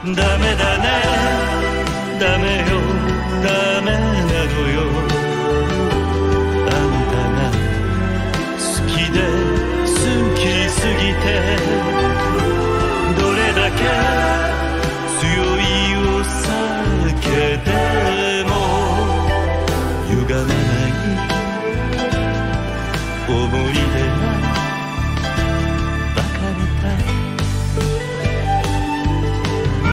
ダメだね、ダメよ、ダメなのよ。あんたが好きで好きすぎて、どれだけ強いお酒でも歪まない想い